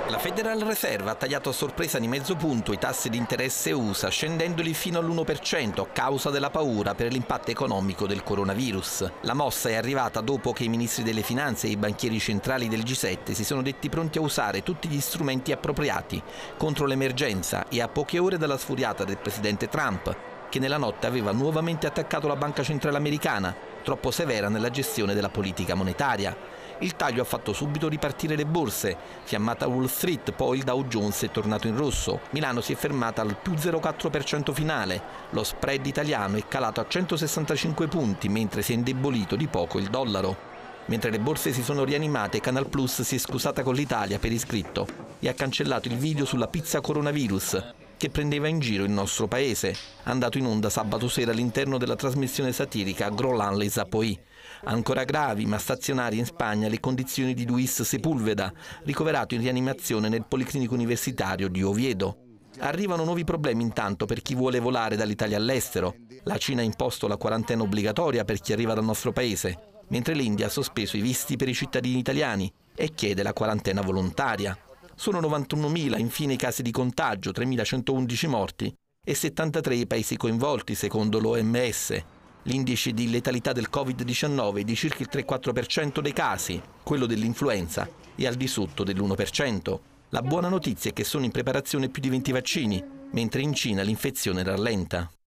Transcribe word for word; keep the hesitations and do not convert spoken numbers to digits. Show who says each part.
Speaker 1: La Federal Reserve ha tagliato a sorpresa di mezzo punto i tassi di interesse U S A, scendendoli fino all'uno per cento a causa della paura per l'impatto economico del coronavirus. La mossa è arrivata dopo che i ministri delle finanze e i banchieri centrali del G sette si sono detti pronti a usare tutti gli strumenti appropriati contro l'emergenza e a poche ore dalla sfuriata del presidente Trump, che nella notte aveva nuovamente attaccato la Banca Centrale Americana, troppo severa nella gestione della politica monetaria. Il taglio ha fatto subito ripartire le borse. Fiammata Wall Street, poi il Dow Jones è tornato in rosso. Milano si è fermata al più zero virgola quattro per cento finale. Lo spread italiano è calato a centosessantacinque punti, mentre si è indebolito di poco il dollaro. Mentre le borse si sono rianimate, Canal Plus si è scusata con l'Italia per iscritto e ha cancellato il video sulla pizza coronavirus che prendeva in giro il nostro paese, andato in onda sabato sera all'interno della trasmissione satirica Groland les Apois. Ancora gravi ma stazionari in Spagna le condizioni di Luis Sepúlveda, ricoverato in rianimazione nel Policlinico Universitario di Oviedo. Arrivano nuovi problemi intanto per chi vuole volare dall'Italia all'estero. La Cina ha imposto la quarantena obbligatoria per chi arriva dal nostro paese, mentre l'India ha sospeso i visti per i cittadini italiani e chiede la quarantena volontaria. Sono novantunomila infine i casi di contagio, tremilacentoundici morti e settantatré i paesi coinvolti secondo l'O M S. L'indice di letalità del Covid diciannove è di circa il tre virgola quattro per cento dei casi, quello dell'influenza è al di sotto dell'uno per cento. La buona notizia è che sono in preparazione più di venti vaccini, mentre in Cina l'infezione rallenta.